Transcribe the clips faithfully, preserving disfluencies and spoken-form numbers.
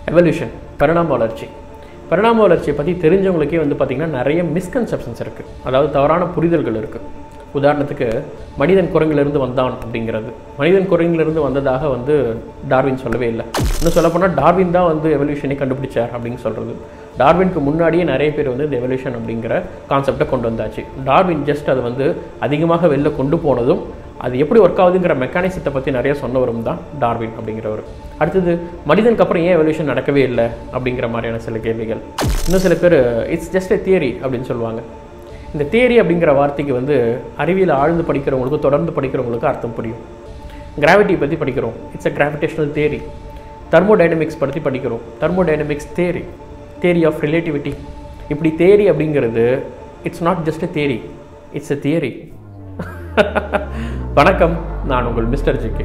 Evolution, பரிணாம வளர்ச்சி. பரிணாம வளர்ச்சியை பற்றி தெரிஞ்சவங்களுக்கே வந்து பார்த்திங்கன்னா நிறைய மிஸ்கன்செப்ஷன்ஸ் இருக்குது, அதாவது தவறான புரிதல்கள் இருக்குது. உதாரணத்துக்கு மனிதன் குரங்கிலிருந்து வந்தான் அப்படிங்கிறது, மனிதன் குரங்கிலிருந்து வந்ததாக வந்து டார்வின் சொல்லவே இல்லை. இன்னும் சொல்லப்போனால் டார்வின் தான் வந்து எவல்யூஷனை கண்டுபிடிச்சார் அப்படின்னு சொல்கிறது. டார்வினுக்கு முன்னாடியே நிறைய பேர் வந்து இந்த எவல்யூஷன் அப்படிங்கிற கான்செப்டை கொண்டு வந்தாச்சு. டார்வின் ஜஸ்ட் அது வந்து அதிகமாக வெளில கொண்டு போனதும் அது எப்படி ஒர்க் ஆகுதுங்கிற மெக்கானிசத்தை பற்றி நிறைய சொன்னவரும் தான் டார்வின் அப்படிங்கிறவர். அடுத்தது மனிதனுக்கு அப்புறம் ஏன் எவல்யூஷன் நடக்கவே இல்லை அப்படிங்கிற மாதிரியான சில கேள்விகள். இன்னும் சில பேர் இட்ஸ் ஜஸ்ட் எ தியரி அப்படின்னு சொல்லுவாங்க. இந்த தியரி அப்படிங்கிற வார்த்தைக்கு வந்து அறிவியல் ஆழ்ந்து படிக்கிறவங்களுக்கு, தொடர்ந்து படிக்கிறவங்களுக்கு அர்த்தம் புரியும். கிராவிட்டி பற்றி படிக்கிறோம், it's a gravitational theory. Thermodynamics பற்றி படிக்கிறோம், thermodynamics theory, theory of relativity. இப்படி தியரி அப்படிங்கிறது it's not just a theory, it's a theory. வணக்கம், நான் உங்கள் மிஸ்டர் ஜிகே.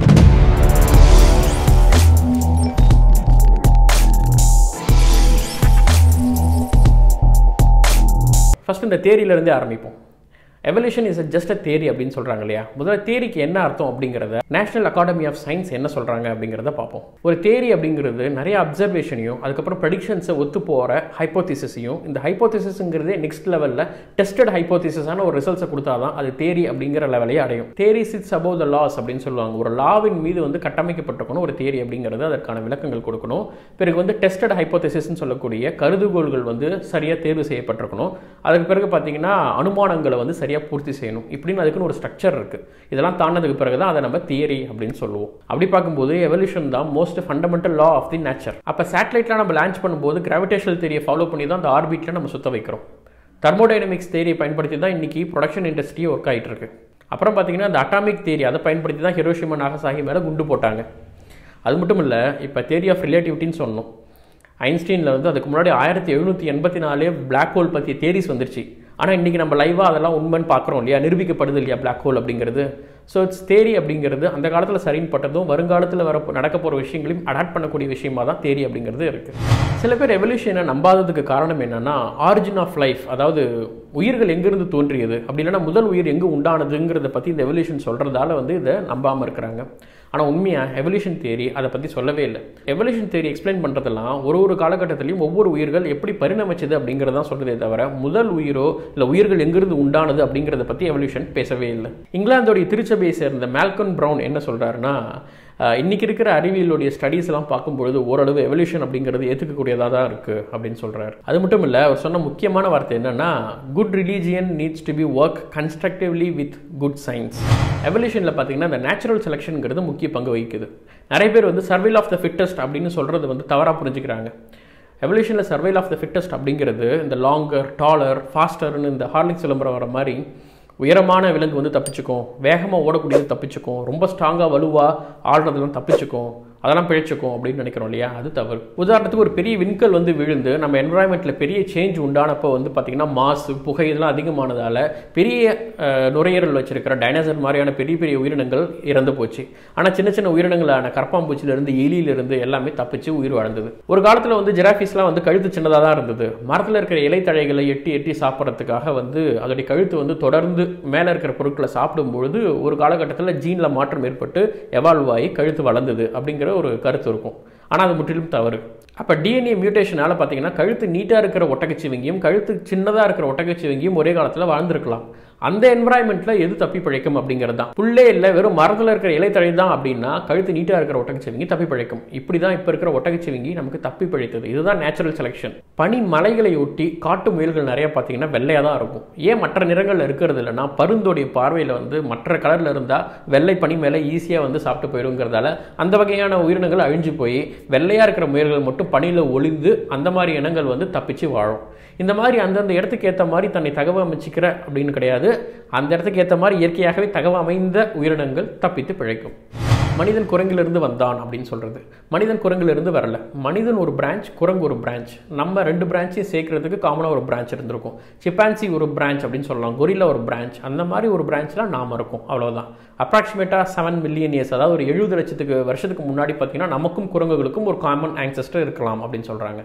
ஃபஸ்ட் இந்த தியரியிலேருந்தே ஆரம்பிப்போம். Evolution is just a theory அப்படின்னு சொல்கிறாங்க இல்லையா. முதல்ல தியரிக்கு என்ன அர்த்தம் அப்படிங்கிறத நேஷனல் அகாடமி ஆஃப் சயின்ஸ் என்ன சொல்கிறாங்க அப்படிங்கிறத பார்ப்போம். ஒரு தியரி அப்படிங்கிறது நிறைய அப்சர்வேஷனையும் அதுக்கப்புறம் ப்ரெடிக்ஷன்ஸை ஒத்து போகிற ஹைப்போதிசிஸையும், இந்த ஹைப்போதிசிஸுங்கிறதே நெக்ஸ்ட் லெவலில் டெஸ்டட் ஹைப்போதிசிஸான ஒரு ரிசல்ட்ஸை கொடுத்தா தான் அது தியரி அப்படிங்கிற லெவலையே அடையும். Theory sits above the laws அப்படின்னு சொல்லுவாங்க. ஒரு லாவின் மீது வந்து கட்டமைக்கப்பட்டிருக்கணும் ஒரு தியரி அப்படிங்கிறது, அதற்கான விளக்கங்கள் கொடுக்கணும். பிறகு வந்து டெஸ்டட் ஹைப்போதிசிஸ்ன்னு சொல்லக்கூடிய கருதுகோள்கள் வந்து சரியாக தேர்வு செய்யப்பட்டிருக்கணும். அதுக்கு பிறகு பார்த்தீங்கன்னா அனுமானங்களை வந்து சரியாக பூர்த்தி செய்யணும். இப்படின்னு அதுக்குன்னு ஒரு ஸ்ட்ரக்சர் இருக்குது. இதெல்லாம் தாண்டதுக்கு பிறகு தான் அதை நம்ம தியரி அப்படின்னு சொல்லுவோம். அப்படி பார்க்கும்போது எவல்யூஷன் தான் most fundamental law of the nature. அப்போ சேட்டலைட்லாம் நம்ம லான்ச் பண்ணும்போது கிராவிடேஷனல் தியரியை ஃபாலோ பண்ணி தான் அந்த ஆர்பிட்டில் நம்ம சுத்த வைக்கிறோம். தெர்மோடைனமிக்ஸ் தியரியை பயன்படுத்தி தான் இன்றைக்கி ப்ரொடக்ஷன் இண்டஸ்ட்ரி ஒர்க் ஆகிட்டு இருக்கு. அப்புறம் பார்த்தீங்கன்னா அந்த அட்டாமிக் தியரி, அதை பயன்படுத்தி தான் ஹிரோஷிமா நாகசாகி மேலே குண்டு போட்டாங்க. அது மட்டும் இல்லை, இப்போ தியரி ஆஃப் ரிலேட்டிவிட்டின்னு சொன்னோம். ஐன்ஸ்டீனில் வந்து அதுக்கு முன்னாடி ஆயிரத்தி எழுநூற்றி எண்பத்தி நாலே பிளாக் ஹோல் பற்றிய தியரிஸ் வந்துருச்சு. ஆனால் இன்றைக்கி நம்ம லைவாக அதெல்லாம் உண்மைன்னு பார்க்குறோம் இல்லையா, நிரூபிக்கப்படுது இல்லையா பிளாக் ஹோல் அப்படிங்கிறது. ஸோ இட்ஸ் தியரி அப்படிங்கிறது அந்த காலத்தில் சரின்னு பட்டதும் வருங்காலத்தில் வர நடக்க போகிற விஷயங்களையும் அடாப்ட் பண்ணக்கூடிய விஷயமாக தான் தியரி அப்படிங்கிறது இருக்குது. சில பேர் எவல்யூஷனை நம்பாததுக்கு காரணம் என்னென்னா ஆரிஜின் ஆஃப் லைஃப், அதாவது உயிர்கள் எங்கேருந்து தோன்றியது அப்படி இல்லைன்னா முதல் உயிர் எங்கே உண்டானதுங்கிறத பற்றி இந்த எவல்யூஷன் சொல்கிறதால வந்து இதை நம்பாமல் இருக்கிறாங்க. ஆனால் உண்மையாக எவல்யூஷன் தியரி அதை பற்றி சொல்லவே இல்லை. எவல்யூஷன் தியரி எக்ஸ்பிளைன் பண்ணுறதெல்லாம் ஒரு ஒரு காலகட்டத்திலையும் ஒவ்வொரு உயிர்கள் எப்படி பரிணமிச்சது அப்படிங்கிறதான் சொல்கிறதே தவிர முதல் உயிரோ இல்லை உயிர்கள் எங்கிருந்து உண்டானது அப்படிங்கிறத பற்றி எவல்யூஷன் பேசவே இல்லை. இங்கிலாந்தோடைய திருச்சபையை சேர்ந்த மால்கம் ப்ரவுன் என்ன சொல்கிறாருன்னா, இன்றைக்கி இருக்கிற அறிவியலுடைய ஸ்டடீஸ் எல்லாம் பார்க்கும்பொழுது ஓரளவு எவல்யூஷன் அப்படிங்கிறது ஏற்றுக்கக்கூடியதாக தான் இருக்குது அப்படின்னு சொல்கிறார். அது மட்டும் இல்லை, அவர் சொன்ன முக்கியமான வார்த்தை என்னென்னா, good religion needs to be work constructively with good science. எவல்யூஷனில் பார்த்தீங்கன்னா இந்த நேச்சுரல் செலெக்ஷனுங்கிறது முக்கிய பங்கு வகிக்குது. நிறைய பேர் வந்து சர்வைல் ஆஃப் த ஃபிட்டஸ்ட் அப்படின்னு சொல்கிறது வந்து தவறாக புரிஞ்சுக்கிறாங்க. எவல்யூஷனில் சர்வைல் ஆஃப் த ஃபிட்டஸ்ட் அப்படிங்கிறது இந்த லாங்கர், டாலர், ஃபாஸ்டர்னு இந்த ஹார்லிக்ஸ் விளம்பரம் வர மாதிரி உயரமான விலங்கு வந்து தப்பிச்சுக்கும், வேகமாக ஓடக்கூடியது தப்பிச்சுக்கும், ரொம்ப ஸ்ட்ராங்காக வலுவாக ஆடுறதுலாம் தப்பிச்சுக்கும், அதெல்லாம் பிழைச்சிக்கும் அப்படின்னு நினைக்கிறோம் இல்லையா, அது தவறு. உதாரணத்துக்கு ஒரு பெரிய விண்கல் வந்து விழுந்து நம்ம என்வரான்மெண்ட்டில் பெரிய சேஞ்ச் உண்டானப்போ வந்து பார்த்திங்கன்னா மாசு, புகை இதெல்லாம் அதிகமானதால் பெரிய நுரையீரல் வச்சிருக்கிற டைனோசர் மாதிரியான பெரிய பெரிய உயிரினங்கள் இறந்து போச்சு. ஆனால் சின்ன சின்ன உயிரினங்களான கரப்பாம்பூச்சிலிருந்து எலியிலிருந்து எல்லாமே தப்பிச்சு உயிர் வாழ்ந்தது. ஒரு காலத்தில் வந்து ஜிராஃபிஸ்லாம் வந்து கழுத்து சின்னதாக தான் இருந்தது. மரத்தில் இருக்கிற இலைத்தழைகளை எட்டி எட்டி சாப்பிட்றதுக்காக வந்து அதோடைய கழுத்து வந்து தொடர்ந்து மேலே இருக்கிற பொருட்களை சாப்பிடும்பொழுது ஒரு காலகட்டத்தில் ஜீனில் மாற்றம் ஏற்பட்டு எவால்வ் ஆகி கழுத்து வளர்ந்தது அப்படிங்கிற ஒரு கருத்து இருக்கும். ஆனால் அது முற்றிலும் தவறு. அப்போ டிஎன்ஏ மியூட்டேஷனால் பார்த்தீங்கன்னா கழுத்து நீட்டாக இருக்கிற ஒட்டகச்சிவிங்கியும் கழுத்து சின்னதாக இருக்கிற ஒட்டகச்சிவிங்கியும் ஒரே காலத்தில் வாழ்ந்துருக்கலாம். அந்த என்வரான்மெண்ட்டில் எது தப்பி பிழைக்கும் அப்படிங்கிறது தான். புல்லே இல்லை, வெறும் மரத்தில் இருக்கிற இலைத்தழை தான் அப்படின்னா கழுத்து நீட்டாக இருக்கிற ஒட்டகச்சிவிங்கி தப்பி பிழைக்கும். இப்படி தான் இப்போ இருக்கிற ஒட்டகச்சிவிங்கி நமக்கு தப்பி பிழைத்தது. இதுதான் நேச்சுரல் செலெக்ஷன். பனி மலைகளை ஒட்டி காட்டு முயல்கள் நிறைய பார்த்தீங்கன்னா வெள்ளையாக தான் இருக்கும். ஏன் மற்ற நிறங்கள் இருக்கிறது இல்லைன்னா பருந்தோடைய பார்வையில் வந்து மற்ற கலரில் இருந்தால் வெள்ளை பனி மேலே ஈஸியாக வந்து சாப்பிட்டு போயிடுங்கிறதால அந்த வகையான உயிரினங்கள் அழிஞ்சு போய் வெள்ளையாக இருக்கிற முயல்கள் மட்டும் பனியில் ஒளிந்து அந்த மாதிரி இனங்கள் வந்து தப்பிச்சு வாழும். இந்த மாதிரி அந்தந்த இடத்துக்கு ஏற்ற மாதிரி தன்னை தகவல் அமைச்சிக்கிற அப்படின்னு கிடையாது, அந்த இடத்துக்கு ஏற்ற மாதிரி இயற்கையாகவே தகவல் அமைந்த உயிரினங்கள் தப்பித்து பிழைக்கும். மனிதன் குரங்கிலிருந்து வந்தான் அப்படின்னு சொல்கிறது, மனிதன் குரங்கிலிருந்து வரல. மனிதன் ஒரு பிரான்ச், குரங்கு ஒரு பிரான்ச். நம்ம ரெண்டு பிரான்ச்சையும் சேர்க்கறதுக்கு காமனாக ஒரு பிரான்ச் இருந்திருக்கும். சிப்பான்சி ஒரு பிரான்ச் அப்படின்னு சொல்லலாம், கொரில்லா ஒரு பிரான்ச். அந்த மாதிரி ஒரு பிரான்ச்லாம் நாம் இருக்கும், அவ்வளோதான். அப்ராக்சிமேட்டாக செவன் மில்லியன் இயர்ஸ், அதாவது ஒரு எழுபது லட்சத்துக்கு வருஷத்துக்கு முன்னாடி பார்த்தீங்கன்னா நமக்கும் குரங்குகளுக்கும் ஒரு காமன் ஆன்செஸ்டர் இருக்கலாம் அப்படின்னு சொல்கிறாங்க.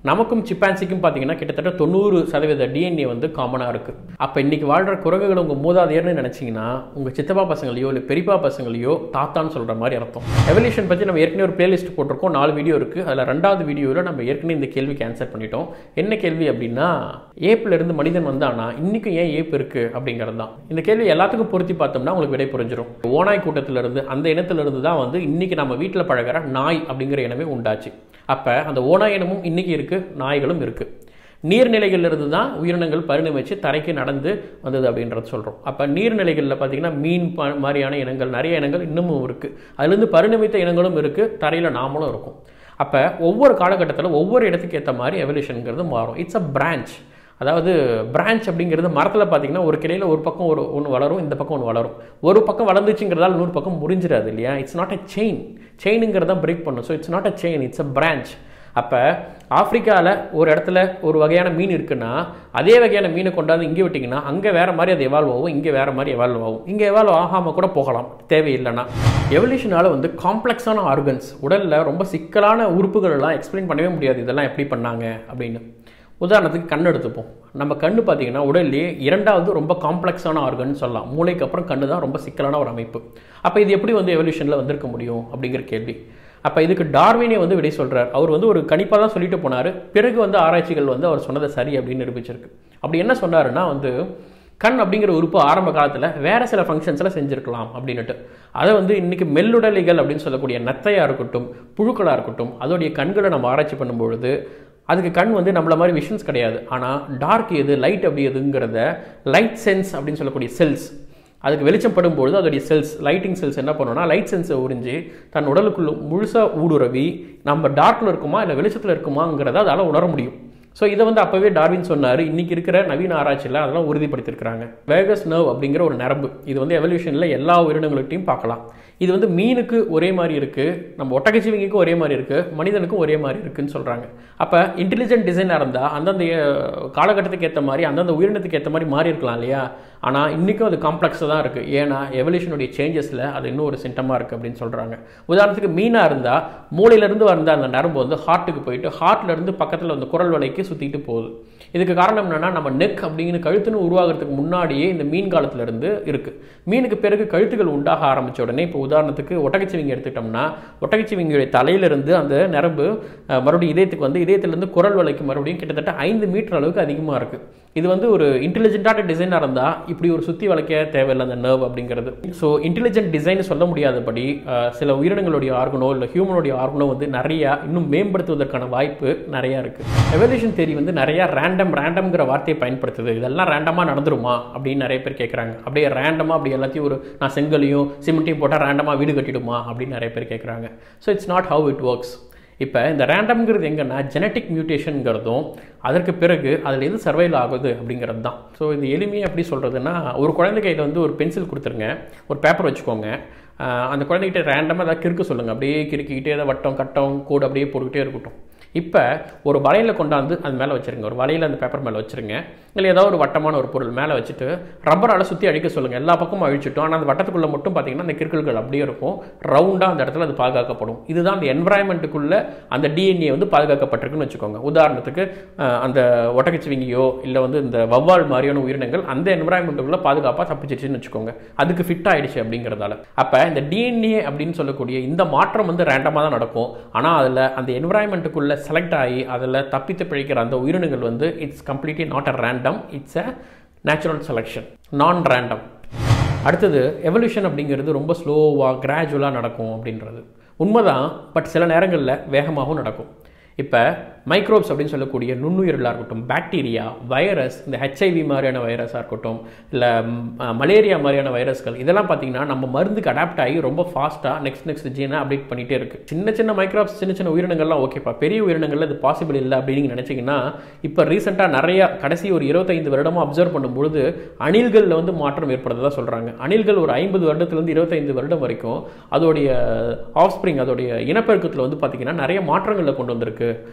நமக்கும் சிப்பான்சிக்கும் பார்த்தீங்கன்னா கிட்டத்தட்ட தொண்ணூறு சதவீத டிஎன்ஏ வந்து காமனாக இருக்குது. அப்போ இன்றைக்கி வாழ்கிற குரங்குகள் உங்கள் மூதாதையர்னு நினச்சிங்கன்னா உங்கள் சித்தப்பா பசங்களையோ இல்லை பெரியப்பா பசங்களையோ தாத்தான்னு சொல்கிற மாதிரி அர்த்தம். எவல்யூஷன் பற்றி நம்ம ஏற்கனவே ஒரு பிளேலிஸ்ட் போட்டிருக்கோம், நாலு வீடியோ இருக்குது. அதில் ரெண்டாவது வீடியோவில் நம்ம ஏற்கனவே இந்த கேள்விக்கு ஆன்சர் பண்ணிட்டோம். என்ன கேள்வி அப்படின்னா, ஏப்பிலிருந்து மனிதன் வந்தானா இன்றைக்கும் ஏன் ஏப் இருக்குது அப்படிங்கிறது தான். இந்த கேள்வி எல்லாத்துக்கும் பொருத்தி பார்த்தோம்னா உங்களுக்கு விடை புரிஞ்சிடும். ஓநாய் கூட்டத்திலிருந்து அந்த இனத்திலிருந்து தான் வந்து இன்றைக்கி நம்ம வீட்டில் பழகிற நாய் அப்படிங்கிற இனமே உண்டாச்சு. அப்போ அந்த ஓநாய் இனமும் இன்றைக்கி இருக்குது, நாய்களும் இருக்குது. நீர்நிலைகளிலிருந்து தான் உயிரினங்கள் பரிணமிச்சு தரைக்கு நடந்து வந்தது அப்படின்றது சொல்கிறோம். அப்போ நீர்நிலைகளில் பார்த்தீங்கன்னா மீன் மாதிரியான இனங்கள் நிறைய இனங்கள் இன்னமும் இருக்குது. அதுலேருந்து பரிணமித்த இனங்களும் இருக்குது, தரையில் நாமளும் இருக்கும். அப்போ ஒவ்வொரு காலகட்டத்தில் ஒவ்வொரு இடத்துக்கு ஏற்ற மாதிரி எவல்யூஷனுங்கிறது மாறும். It's a branch. அதாவது பிரான்ச் அப்படிங்கிறது மரத்தில் பார்த்தீங்கன்னா ஒரு கிளையில் ஒரு பக்கம் ஒரு ஒன்று வளரும், இந்த பக்கம் ஒன்று வளரும். ஒரு பக்கம் வளர்ந்துச்சுங்கிறதால இன்னொரு பக்கம் முறிஞ்சிடாது இல்லையா. It's not a chain. செயினுங்கிறத பிரேக் பண்ணும். So it's not a chain, it's a branch. அப்போ ஆப்பிரிக்காவில் ஒரு இடத்துல ஒரு வகையான மீன் இருக்குன்னா அதே வகையான மீனை கொண்டாந்து இங்கே விட்டிங்கன்னா அங்கே வேறு மாதிரி அது எவால்வ் ஆகும், இங்கே வேறு மாதிரி எவால்வ் ஆகும். இங்கே எவால்வ் ஆகாமல் கூட போகலாம் தேவையில்லைன்னா. எவல்யூஷனால் வந்து காம்ப்ளெக்ஸான ஆர்கன்ஸ், உடலில் ரொம்ப சிக்கலான உறுப்புகளெல்லாம் எக்ஸ்பிளைன் பண்ணவே முடியாது இதெல்லாம் எப்படி பண்ணாங்க அப்படின்னு. உதாரணத்துக்கு கண் எடுத்துப்போம். நம்ம கண்ணு பார்த்தீங்கன்னா உடல்லையே இரண்டாவது ரொம்ப காம்ப்ளெக்ஸான ஆர்கன் சொல்லலாம். மூளைக்கு அப்புறம் கண்ணு தான் ரொம்ப சிக்கலான ஒரு அமைப்பு. அப்போ இது எப்படி வந்து எவல்யூஷனில் வந்திருக்க முடியும் அப்படிங்கிற கேள்வி. அப்போ இதுக்கு டார்வினே வந்து விடை சொல்கிறார். அவர் வந்து ஒரு கணிப்பாக தான் சொல்லிட்டு போனார். பிறகு வந்து ஆராய்ச்சிகள் வந்து அவர் சொன்னதை சரி அப்படின்னு நிரூபிச்சிருக்கு. அப்படி என்ன சொன்னாருன்னா வந்து கண் அப்படிங்கிற உறுப்பு ஆரம்ப காலத்தில் வேறு சில ஃபங்க்ஷன்ஸில் செஞ்சுருக்கலாம் அப்படின்னுட்டு. அதை வந்து இன்றைக்கி மெல்லுடலிகள் அப்படின்னு சொல்லக்கூடிய நத்தையாக இருக்கட்டும், புழுக்களாக இருக்கட்டும், அதோடைய கண்களை நம்ம ஆராய்ச்சி பண்ணும்பொழுது அதுக்கு கண் வந்து நம்மள மாதிரி விஷன்ஸ் கிடையாது. ஆனால் டார்க் எது, லைட் அப்படி எதுங்கிறத லைட் சென்ஸ் அப்படின்னு சொல்லக்கூடிய செல்ஸ், அதுக்கு வெளிச்சம் படும்பொழுது அதோடைய செல்ஸ், லைட்டிங் செல்ஸ் என்ன பண்ணோன்னா லைட் சென்ஸை உறிஞ்சி தன் உடலுக்குள்ள முழுசாக ஊடுருவி நம்ம டார்க்கில் இருக்குமா இல்லை வெளிச்சத்தில் இருக்குமாங்கிறத அதால் உணர முடியும். ஸோ இதை வந்து அப்போவே டார்வின் சொன்னார். இன்றைக்கி இருக்கிற நவீன ஆராய்ச்சியில் அதெல்லாம் உறுதிப்படுத்தியிருக்கிறாங்க. வேகஸ் நர்வ் அப்படிங்கிற ஒரு நரம்பு, இது வந்து எவல்யூஷனில் எல்லா உயிரினங்கள்ட்டையும் பார்க்கலாம். இது வந்து மீனுக்கு ஒரே மாதிரி இருக்குது, நம்ம ஒட்டகச்சிவிங்கிக்கும் ஒரே மாதிரி இருக்குது, மனிதனுக்கும் ஒரே மாதிரி இருக்குதுன்னு சொல்கிறாங்க. அப்போ இன்டெலிஜென்ட் டிசைனாக இருந்தால் அந்தந்த காலகட்டத்துக்கு ஏற்ற மாதிரி அந்தந்த உயிரினத்துக்கு ஏற்ற மாதிரி மாறி இருக்கலாம் இல்லையா. ஆனால் இன்றைக்கும் அது காம்ப்ளெக்ஸாக தான் இருக்குது. ஏன்னா எவல்யூஷனுடைய சேஞ்சஸில் அது இன்னும் ஒரு சிம்டமாக இருக்குது அப்படின்னு சொல்கிறாங்க. உதாரணத்துக்கு மீனாக இருந்தால் மூளையிலேருந்து வந்த அந்த நரம்பு வந்து ஹார்ட்டுக்கு போயிட்டு ஹார்ட்லேருந்து பக்கத்தில் வந்து குரல் வலைக்கு சுற்றிட்டு போகுது. இதுக்கு காரணம் என்னென்னா நம்ம நெக் அப்படிங்கிற கழுத்துன்னு உருவாகிறதுக்கு முன்னாடியே இந்த மீன் காலத்திலேருந்து இருக்குது. மீனுக்கு பிறகு கழுத்துகள் உண்டாக ஆரம்பித்த உடனே இப்போ உதாரணத்துக்கு ஒட்டகச்சிவிங்கி எடுத்துக்கிட்டோம்னா ஒட்டகச்சிவிங்கியுடைய தலையிலிருந்து அந்த நரம்பு மறுபடியும் இதயத்துக்கு வந்து இதயத்திலேருந்து குரல் வலைக்கு மறுபடியும் கிட்டத்தட்ட ஐந்து மீட்டர் அளவுக்கு அதிகமாக இருக்குது. இது வந்து ஒரு இன்டெலிஜென்ட்டான டிசைனாக இருந்தால் இப்படி ஒரு சுற்றி வளைக்க தேவையில்லை அந்த நர்வ் அப்படிங்கிறது. ஸோ இன்டெலிஜென்ட் டிசைன் சொல்ல முடியாதபடி சில உயிரினங்களுடைய ஆர்கனோ இல்லை ஹியூமனுடைய ஆர்கனோ வந்து நிறையா இன்னும் மேம்படுத்துவதற்கான வாய்ப்பு நிறையா இருக்குது. எவல்யூஷன் தியரி வந்து நிறையா ரேண்டம் ரேண்டம்ங்கிற வார்த்தையை பயன்படுத்துது. இதெல்லாம் ரேண்டமாக நடந்துருமா அப்படின்னு நிறைய பேர் கேட்குறாங்க. அப்படியே ரேண்டமாக அப்படி எல்லாத்தையும் ஒரு நான் செங்கலையும் சிமெண்ட்டையும் போட்டால் ரேண்டமாக வீடு கட்டிடுமா அப்படின்னு நிறைய பேர் கேட்குறாங்க. So it's not how it works. இப்போ இந்த ரேண்டம்ங்கிறது எங்கன்னா ஜெனட்டிக் மியூட்டேஷனுங்கிறதும் அதற்கு பிறகு அதில் எது சர்வைவல் ஆகுது அப்படிங்கிறது தான். ஸோ இது எளிமையாக எப்படி சொல்கிறதுனா, ஒரு குழந்தை கையில் வந்து ஒரு பென்சில் கொடுத்துருங்க, ஒரு பேப்பர் வச்சுக்கோங்க, அந்த குழந்தைகிட்ட ரேண்டமாக ஏதாவது கிறுக்க சொல்லுங்கள், அப்படியே கிறுக்கிக்கிட்டே ஏதாவது வட்டம் கட்டம் கோடு அப்படியே போட்டுக்கிட்டே இருக்கட்டும். இப்போ ஒரு வலையில் கொண்டாந்து அது மேலே வச்சுருங்க, ஒரு வலையில் அந்த பேப்பர் மேலே வச்சுருங்க, இல்லை ஏதாவது ஒரு வட்டமான ஒரு பொருள் மேலே வச்சுட்டு ரப்பரால் சுற்றி அழிக்க சொல்லுங்கள். எல்லா பக்கமும் அழிச்சிட்டோம், ஆனால் அந்த வட்டத்துக்குள்ளே மட்டும் பார்த்தீங்கன்னா அந்த கிறுக்கல்கள் அப்படியே இருக்கும், ரவுண்டாக அந்த இடத்துல அது பாதுகாக்கப்படும். இதுதான் அந்த என்வரான்மெண்ட்டுக்குள்ளே அந்த டிஎன்ஏ வந்து பாதுகாக்கப்பட்டிருக்குன்னு வச்சுக்கோங்க. உதாரணத்துக்கு அந்த ஒட்டகச்சிவிங்கியோ இல்லை வந்து இந்த வவ்வால் மாதிரியான உயிரினங்கள் அந்த என்வரான்மெண்ட்டுக்குள்ளே பாதுகாப்பாக தப்பிச்சிச்சுன்னு வச்சுக்கோங்க, அதுக்கு ஃபிட் ஆகிடுச்சு அப்படிங்கிறதால. அப்போ இந்த டிஎன்ஏ அப்படின்னு சொல்லக்கூடிய இந்த மாற்றம் வந்து ரேண்டமாக தான் நடக்கும். ஆனால் அதில் அந்த என்வரான்மெண்ட்டுக்குள்ளே செலக்ட் ஆகி அதில் தப்பித்து பிழைக்கிற அந்த உயிரினங்கள் வந்து it's completely not a random, it's a natural selection, non random. அடுத்தது எவல்யூஷன் அப்படிங்கிறது ரொம்ப ஸ்லோவாக கிராஜுவலாக நடக்கும் அப்படின்றது உண்மைதான். பட் சில நேரங்களில் வேகமாகவும் நடக்கும். இப்போ மைக்ரோப்ஸ் அப்படின்னு சொல்லக்கூடிய நுண்ணுயிர்களாக இருக்கட்டும், பாக்டீரியா, வைரஸ், இந்த ஹெச்ஐவி மாதிரியான வைரஸாக இருக்கட்டும், இல்லை மலேரியா மாதிரியான வைரஸ்கள், இதெல்லாம் பார்த்தீங்கன்னா நம்ம மருந்துக்கு அடாப்ட் ஆகி ரொம்ப ஃபாஸ்ட்டாக நெக்ஸ்ட் நெக்ஸ்ட் ஜீனை அப்டேட் பண்ணிகிட்டே இருக்குது. சின்ன சின்ன மைக்ரோப்ஸ், சின்ன சின்ன உயிரினங்கள்லாம் ஓகேப்பா, பெரிய உயிரினங்களில் இது பாசிபிள் இல்லை அப்படின்னு நினச்சிங்கன்னா, இப்போ ரீசெண்டாக நிறையா கடைசி ஒரு இருபத்தைந்து வருடமாக அப்சர்வ் பண்ணும்பொழுது அணில்களில் வந்து மாற்றம் ஏற்படுறதா சொல்கிறாங்க. அணில்கள் ஒரு ஐம்பது வருடத்துலேருந்து இருபத்தைந்து வருடம் வரைக்கும் அதோடைய ஆஃப்ஸ்பிரிங், அதோடைய இனப்பெருக்கத்தில் வந்து பார்த்திங்கன்னா நிறைய மாற்றங்களை கொண்டு வந்திருக்கு. கிளைமேட்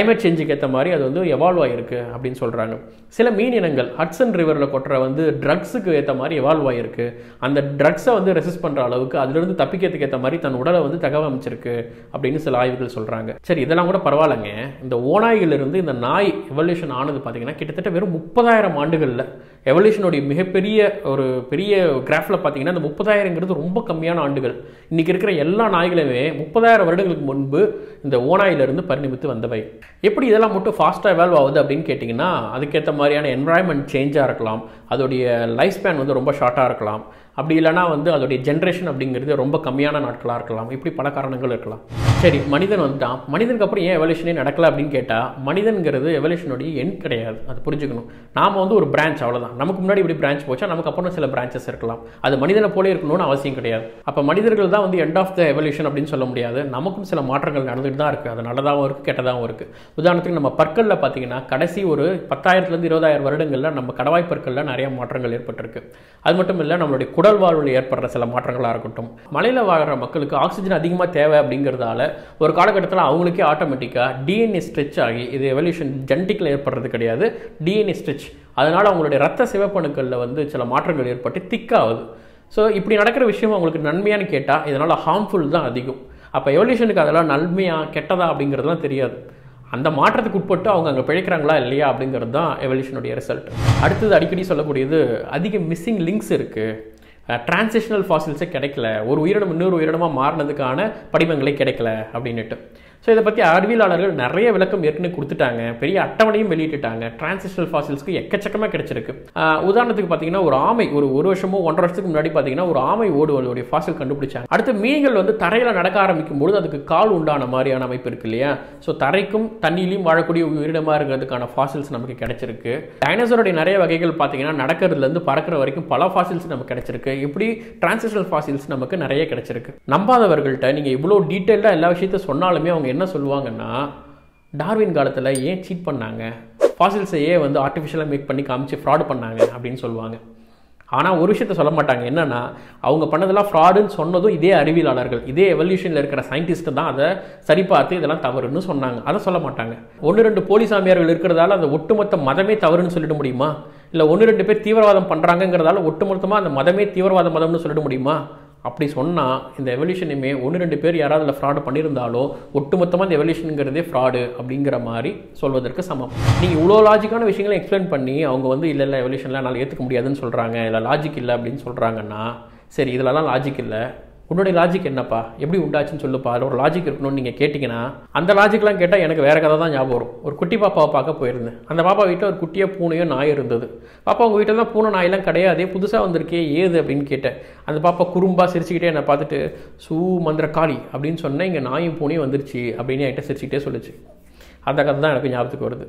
கிளைமேட் சேஞ்சுக்கு ஏற்ற மாதிரி அது வந்து எவால்வ் ஆகிருக்கு அப்படின்னு சொல்கிறாங்க. சில மீன் இனங்கள் ஹட்சன் ரிவரில் கொட்டுற வந்து ட்ரக்ஸுக்கு ஏற்ற மாதிரி எவால்வ் ஆகிருக்கு. அந்த ட்ரக்ஸை வந்து ரெசிஸ்ட் பண்ணுற அளவுக்கு அதுலேருந்து தப்பிக்கிறதுக்கு ஏற்ற மாதிரி தன் உடலை வந்து தகவமைச்சிருக்கு அப்படின்னு சில ஆய்வுகள் சொல்கிறாங்க. சரி, இதெல்லாம் கூட பரவாயில்லைங்க. இந்த ஓநாய்களிலிருந்து இந்த நாய் எவல்யூஷன் ஆனது பார்த்தீங்கன்னா கிட்டத்தட்ட வெறும் முப்பதாயிரம் ஆண்டுகளில். எவல்யூஷனுடைய மிகப்பெரிய ஒரு பெரிய கிராஃபில் பார்த்தீங்கன்னா இந்த முப்பதாயிரங்கிறது ரொம்ப கம்மியான ஆண்டுகள். இன்றைக்கி இருக்கிற எல்லா நாய்களுமே முப்பதாயிரம் வருடங்களுக்கு முன்பு இந்த ஓநாயிலிருந்து பரிணமித்து வந்தவை. எப்படி இதெல்லாம் மட்டும் ஃபாஸ்ட்டாக எவால்வ் ஆகுது அப்படின்னு கேட்டிங்கன்னா, அதுக்கேற்ற மாதிரியான என்வரான்மெண்ட் சேஞ்சாக இருக்கலாம், அதோடைய லைஃப் ஸ்பேன் வந்து ரொம்ப ஷார்ட்டாக இருக்கலாம், அப்படி இல்லைனா வந்து அதோடைய ஜென்ரேஷன் அப்படிங்கிறது ரொம்ப கம்மியான நாட்களாக இருக்கலாம். இப்படி பல காரணங்கள் இருக்கலாம். சரி, மனிதன் வந்துட்டான். மனிதனுக்கு அப்புறம் ஏன் எவல்யூஷனே நடக்கல அப்படின்னு கேட்டால், மனிதன்கிறது எவல்யூஷனுடைய எண் கிடையாது. அது புரிஞ்சுக்கணும். நாம் வந்து ஒரு பிரான்ச், அவ்வளோதான். நமக்கு முன்னாடி இப்படி பிரான்ச் போச்சா, நமக்கு அப்புறம் சில பிரான்ச்சஸ் இருக்கலாம். அது மனிதனை போலே இருக்கணும்னு அவசியம் கிடையாது. அப்போ மனிதர்கள் தான் வந்து எண்ட் ஆஃப் த எவல்யூஷன் அப்படின்னு சொல்ல முடியாது. நமக்கும் சில மாற்றங்கள் நடந்துட்டு தான் இருக்குது. அது நல்லதாகவும் இருக்குது, கெட்டதாகவும் இருக்குது. உதாரணத்துக்கு நம்ம பற்களில் பார்த்தீங்கன்னா கடைசி ஒரு பத்தாயிரத்துலேருந்து இருபதாயிரம் வருடங்களில் நம்ம கடவாய் பற்களில் நிறைய மாற்றங்கள் ஏற்பட்டிருக்கு. அது மட்டும் இல்லை, நம்மளுடைய குடல் வாழ்வில் ஏற்படுற சில மாற்றங்களாக இருக்கட்டும். மலையில் வாழ்கிற மக்களுக்கு ஆக்சிஜன் அதிகமாக தேவை அப்படிங்கிறதால ஒரு காலகட்டத்தில் அவங்களுக்கே ஆட்டோமேட்டிக்காக டிஎன்ஏ ஸ்ட்ரெச் ஆகி, இது எவல்யூஷன் ஜெனட்டிக்கில் ஏற்படுறது கிடையாது, டிஎன்ஏ ஸ்ட்ரெச். அதனால் அவங்களுடைய ரத்த சிவப்பணுக்களில் வந்து சில மாற்றங்கள் ஏற்பட்டு திக்காகுது. ஸோ இப்படி நடக்கிற விஷயம் அவங்களுக்கு நன்மையானு கேட்டால் இதனால் ஹார்ம்ஃபுல் தான் அதிகம். அப்போ எவல்யூஷனுக்கு அதெல்லாம் நன்மையா கெட்டதா அப்படிங்கிறதுலாம் தெரியாது. அந்த மாற்றத்துக்கு உட்பட்டு அவங்க அங்கே பிழைக்கிறாங்களா இல்லையா அப்படிங்கிறது தான் எவல்யூஷனுடைய ரிசல்ட். அடுத்தது அடிக்கடி சொல்லக்கூடியது, அதிக மிஸ்ஸிங் லிங்க்ஸ் இருக்குது. டிரான்சிஷனல் ஃபாசில்ஸே கிடைக்கல, ஒரு உயிரினம் இன்னொரு உயிரினமாக மாறினதுக்கான படிமங்களே கிடைக்கல அப்படின்னுட்டு. ஸோ இதை பற்றி அறிவியலாளர்கள் நிறைய விளக்கம் ஏற்கனவே கொடுத்துட்டாங்க, பெரிய அட்டவணையும் வெளியிட்டுட்டாங்க. டிரான்சிஷனல் ஃபாசில்ஸ்க்கு எக்கச்சக்கமாக கிடைச்சிருக்கு. உதாரணத்துக்கு பார்த்தீங்கன்னா ஒரு ஆமை ஒரு ஒரு வருஷமோ ஒன்றரை வருஷத்துக்கு முன்னாடி பார்த்தீங்கன்னா ஒரு ஆமை ஓடு அதோடைய ஃபாசில் கண்டுபிடிச்சாங்க. அடுத்து மீன்கள் வந்து தரையில் நடக்க ஆரம்பிக்கும் பொழுது அதுக்கு கால் உண்டான மாதிரியான அமைப்பு இருக்கு இல்லையா. ஸோ தரைக்கும் தண்ணியிலையும் வாழக்கூடிய உயிரினமாக இருக்கிறதுக்கான ஃபாசில்ஸ் நமக்கு கிடைச்சிருக்கு. டைனோசருடைய நிறைய வகைகள் பார்த்தீங்கன்னா நடக்கிறதுலேருந்து பறக்கிற வரைக்கும் பல ஃபாசில்ஸ் நமக்கு கிடைச்சிருக்கு. இப்படி டிரான்சிஷனல் ஃபாசில்ஸ் நமக்கு நிறைய கிடைச்சிருக்கு. நம்பாதவர்கள்ட்ட நீங்கள் இவ்வளோ டீட்டெயிலாக எல்லா விஷயத்தையும் சொன்னாலுமே அவங்க என்ன சொல்லுவாங்கன்னா, டார்வின் காலத்தில் ஏன் சீட் பண்ணாங்க, ஃபாசில்ஸை ஏன் வந்து ஆர்டிஃபிஷியலாக மேக் பண்ணி காமிச்சு ஃப்ராடு பண்ணாங்க அப்படின்னு சொல்லுவாங்க. ஆனால் ஒரு விஷயத்த சொல்ல மாட்டாங்க, என்னன்னா அவங்க பண்ணதெல்லாம் ஃப்ராடுன்னு சொன்னதும் இதே அறிவியலாளர்கள், இதே எவல்யூஷனில் இருக்கிற சயின்டிஸ்ட் தான் அதை சரி பார்த்து இதெல்லாம் தவறுன்னு சொன்னாங்க. அதை சொல்ல மாட்டாங்க. ஒன்று ரெண்டு போலி சாமியார்கள் இருக்கிறதால அந்த ஒட்டுமொத்த மதமே தவறுன்னு சொல்லிட முடியுமா? இல்லை ஒன்று ரெண்டு பேர் தீவிரவாதம் பண்ணுறாங்கிறதால ஒட்டுமொத்தமாக அந்த மதமே தீவிரவாத மதம்னு சொல்லிட முடியுமா? அப்படி சொன்னால் இந்த எவல்யூஷனுமே ஒன்று ரெண்டு பேர் யாராவது அதில் ஃப்ராடு பண்ணியிருந்தாலோ ஒட்டுமொத்தமாக இந்த எவல்யூஷனுங்கிறதே ஃப்ராடு அப்படிங்கிற மாதிரி சொல்வதற்கு சமம். நீங்கள் இவ்வளோ லாஜிக்கான விஷயங்களை எக்ஸ்பிளைன் பண்ணி அவங்க வந்து இல்லை இல்லை எவல்யூஷன்லாம் என்னால் ஏற்றுக்க முடியாதுன்னு சொல்கிறாங்க, இல்லை லாஜிக் இல்லை அப்படின்னு சொல்கிறாங்கன்னா, சரி இதிலலாம் லாஜிக் இல்லை, உன்னுடைய லாஜிக் என்னப்பா, எப்படி உண்டாச்சுன்னு சொல்லுப்பா, அதில் ஒரு லாஜிக் இருக்கணும்னு நீங்கள் கேட்டிங்கன்னா, அந்த லாஜிக்லாம் கேட்டால் எனக்கு வேறு கதை தான் ஞாபகம் வரும். ஒரு குட்டி பாப்பாவை பார்க்க போயிருந்தேன். அந்த பாப்பா வீட்டில் ஒரு குட்டியாக பூனையோ நாய் இருந்தது. பாப்பா உங்கள் வீட்டில் தான் பூனை நாயெல்லாம் கிடையாது, புதுசாக வந்திருக்கே ஏது அப்படின்னு கேட்டேன். அந்த பாப்பா குறும்பா சிரிச்சுக்கிட்டே என்னை பார்த்துட்டு சூ மந்திர காளி அப்படின்னு சொன்னேன், இங்கே நாயும் பூனையும் வந்துருச்சு அப்படின்னு என்கிட்ட சிரிச்சுக்கிட்டே சொல்லிச்சு. அந்த கதை தான் எனக்கு ஞாபகத்துக்கு வருது.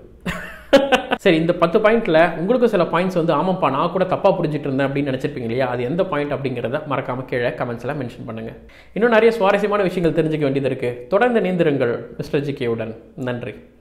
சரி, இந்த பத்து பாயிண்ட்ல உங்களுக்கு சில பாயிண்ட்ஸ் வந்து ஆமாப்பா நான் கூட தப்பா புரிஞ்சுட்டு இருந்தேன் அப்படின்னு நினைச்சிருப்பீங்க இல்லையா, அது எந்த பாயிண்ட் அப்படிங்கிறத மறக்காம கீழே கமெண்ட்ஸ்ல மென்ஷன் பண்ணுங்க. இன்னும் நிறைய சுவாரஸ்யமான விஷயங்கள் தெரிஞ்சுக்க வேண்டியது இருக்கு. தொடர்ந்து இணைந்திருங்கள் மிஸ்டர் ஜிகேவுடன். நன்றி.